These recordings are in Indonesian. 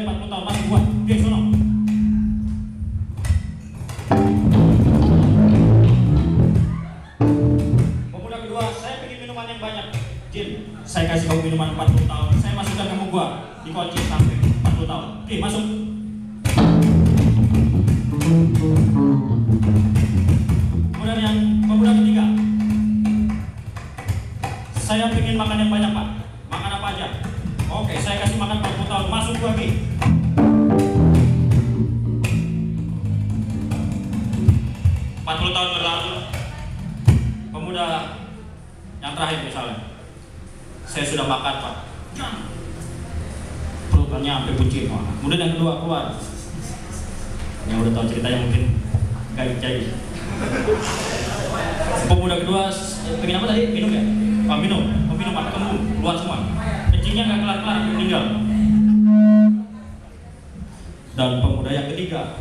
40 tahun masuk gua. Oke, sono. Pemuda kedua, saya pengen minuman yang banyak. Jin, saya kasih kamu minuman 40 tahun. Saya masukkan kamu gua dikunci sampai 40 tahun. Oke, masuk. Kemudian yang pemuda ketiga, saya pengen makan yang banyak, Pak. Makan apa aja? Oke, saya kasih makan 40 tahun. Masuk gua lagi. Tahun berlalu, pemuda yang terakhir misalnya, saya sudah makan, Pak. Perutnya sampai buncit. Kemudian yang kedua keluar, yang udah tahu ceritanya mungkin gak cair. Pemuda kedua pengen apa tadi? Minum ya? Minum atau kembung, keluar semua. Kencingnya nggak kelar-kelar, meninggal. Dan pemuda yang ketiga,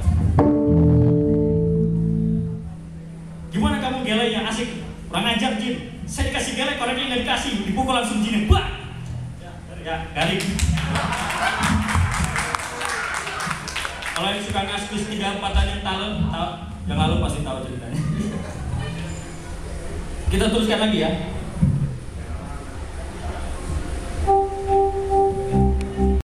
gimana kamu gelai yang asik? Kurang ajar, Jin. Saya dikasih gelai, orangnya nggak dikasih, dipukul langsung Jin. Wah, ya garing. Kalau yang suka ngaskus 3-4 tahun yang lalu pasti tahu ceritanya. Kita teruskan lagi ya.